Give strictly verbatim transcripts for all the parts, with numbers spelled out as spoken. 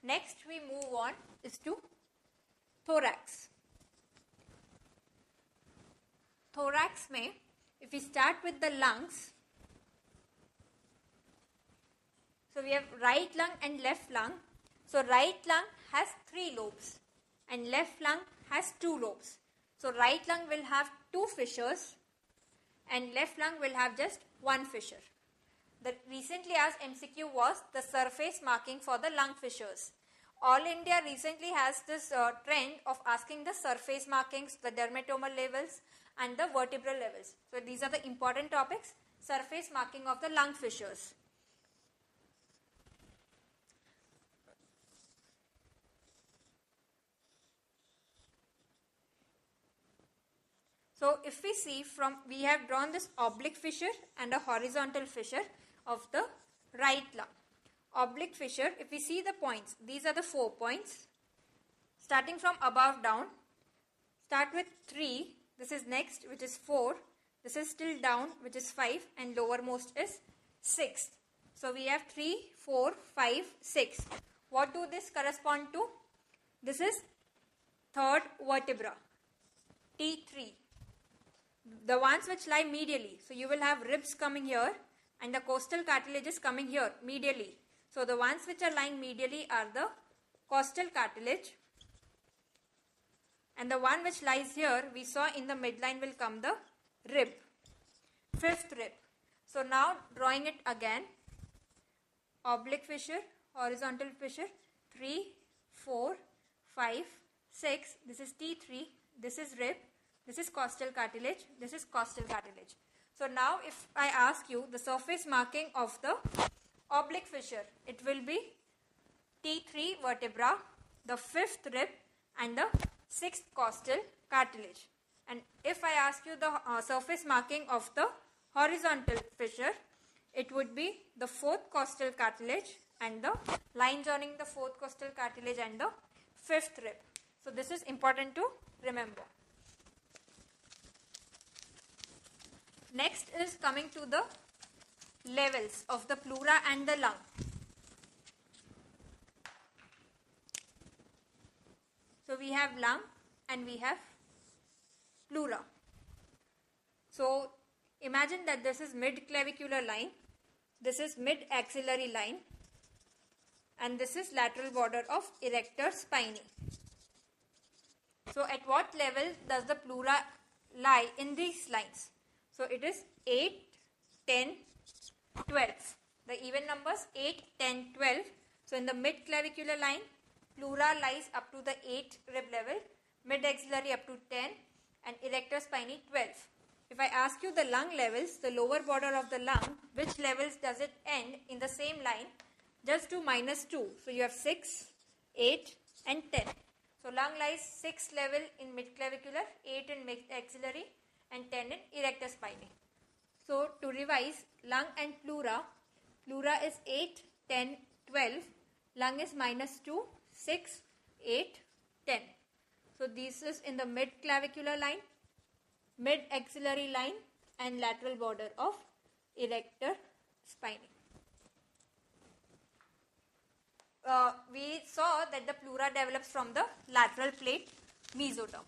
Next we move on is to thorax. Thorax में if we start with the lungs, so we have right lung and left lung. So right lung has three lobes and left lung has two lobes. So right lung will have two fissures and left lung will have just one fissure. The recently asked M C Q was the surface marking for the lung fissures. All India recently has this uh, trend of asking the surface markings, the dermatomal levels and the vertebral levels. So these are the important topics, surface marking of the lung fissures. So if we see from, we have drawn this oblique fissure and a horizontal fissure of the right lung. Oblique fissure, if we see the points, these are the four points. Starting from above down, start with three, this is next which is four, this is still down which is five and lowermost is six. So we have three, four, five, six. What do this correspond to? This is third vertebra, T three. The ones which lie medially. So you will have ribs coming here and the costal cartilage is coming here medially. So the ones which are lying medially are the costal cartilage. And the one which lies here, we saw in the midline will come the rib, fifth rib. So now drawing it again, oblique fissure, horizontal fissure, three, four, five, six, this is T three, this is rib, this is costal cartilage, this is costal cartilage. So now if I ask you the surface marking of the oblique fissure, it will be T three vertebra, the fifth rib and the sixth costal cartilage. And if I ask you the uh, surface marking of the horizontal fissure, it would be the fourth costal cartilage and the line joining the fourth costal cartilage and the fifth rib. So this is important to remember. Next is coming to the levels of the pleura and the lung. So we have lung and we have pleura. So imagine that this is mid-clavicular line, this is mid-axillary line and this is lateral border of erector spinae. So at what level does the pleura lie in these lines? So it is eight, ten, twelve. The even numbers eight, ten, twelve. So in the mid-clavicular line, pleura lies up to the eight rib level, mid-axillary up to ten and erector spinae twelve. If I ask you the lung levels, the lower border of the lung, which levels does it end in the same line? Just do minus two. So you have six, eight and ten. So lung lies six level in mid-clavicular, eight in mid-axillary and ten in erector spinae. So to revise, lung and pleura, pleura is eight, ten, twelve, lung is minus two, six, eight, ten. So this is in the mid-clavicular line, mid-axillary line and lateral border of erector spinae. Uh, we saw that the pleura develops from the lateral plate mesoderm.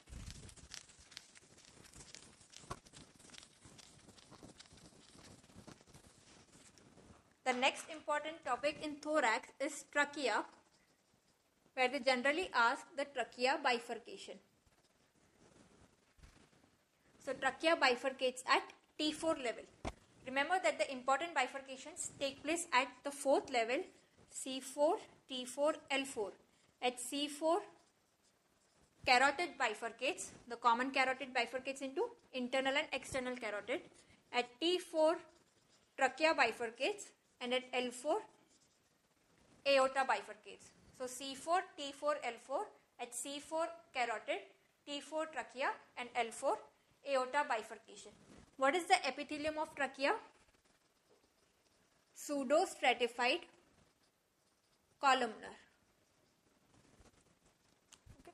The next important topic in thorax is trachea, where they generally ask the trachea bifurcation. So trachea bifurcates at T four level. Remember that the important bifurcations take place at the fourth level, C four, T four, L four. At C four, carotid bifurcates. The common carotid bifurcates into internal and external carotid. At T four, trachea bifurcates. And at L four, aorta bifurcates. So C four, T four, L four, at C four carotid, T four trachea and L four aorta bifurcation. What is the epithelium of trachea? Pseudostratified columnar. Okay.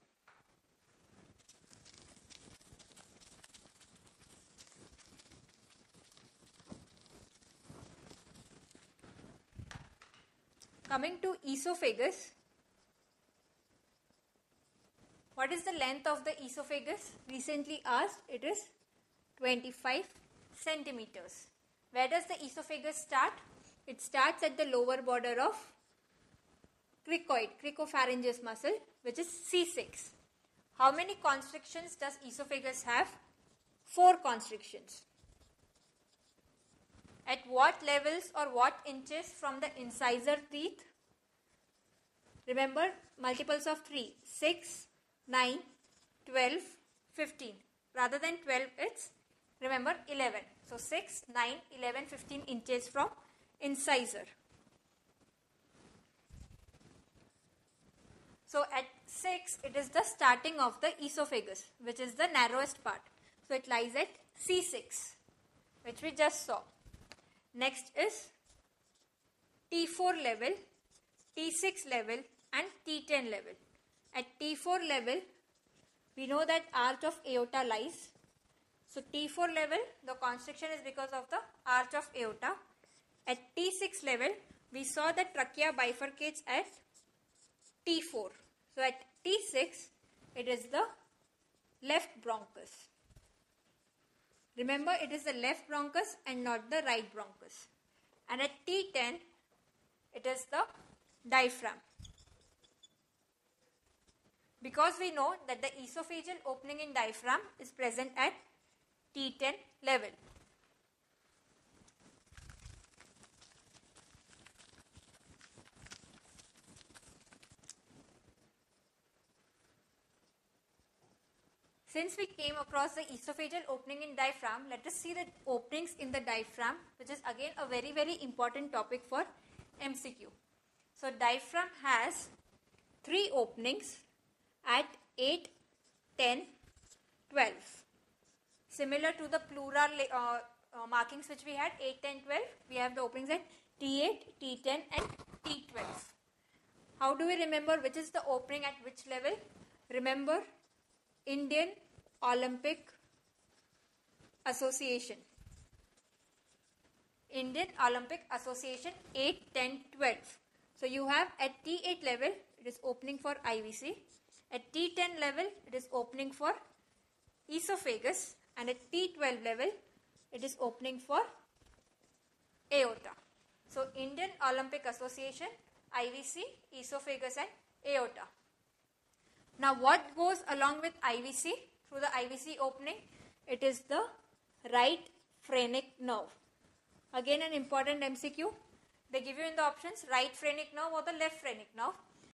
Coming to esophagus, What is the length of the esophagus? Recently asked, it is twenty-five centimeters. Where does the esophagus start? It starts at the lower border of cricoid, cricopharyngeus muscle, which is C six. How many constrictions does esophagus have? Four constrictions. At what levels or what inches from the incisor teeth? Remember, multiples of three, six, nine, twelve, fifteen. Rather than twelve, it's, remember, eleven. So, six, nine, eleven, fifteen inches from incisor. So, at six, it is the starting of the esophagus, which is the narrowest part. So, it lies at C six, which we just saw. Next is T four level, T six level and T ten level. At T four level, we know that arch of aorta lies. So, T four level, the constriction is because of the arch of aorta. At T six level, we saw that trachea bifurcates at T four. So, at T six, it is the left bronchus. Remember, it is the left bronchus and not the right bronchus. And at T ten, it is the diaphragm. Because we know that the esophageal opening in diaphragm is present at T ten level. Since we came across the esophageal opening in diaphragm, let us see the openings in the diaphragm, which is again a very very important topic for M C Q. So, diaphragm has three openings at eight, ten, twelve. Similar to the pleural uh, uh, markings which we had, eight, ten, twelve, we have the openings at T eight, T ten and T twelve. How do we remember which is the opening at which level? Remember, Indian Olympic Association. Indian Olympic Association eight, ten, twelve. So, you have at T eight level, it is opening for I V C. At T ten level, it is opening for esophagus. And at T twelve level, it is opening for aorta. So, Indian Olympic Association, I V C, esophagus and aorta. Now, what goes along with I V C? Through the I V C opening, it is the right phrenic nerve. Again, an important M C Q. They give you in the options right phrenic nerve or the left phrenic nerve.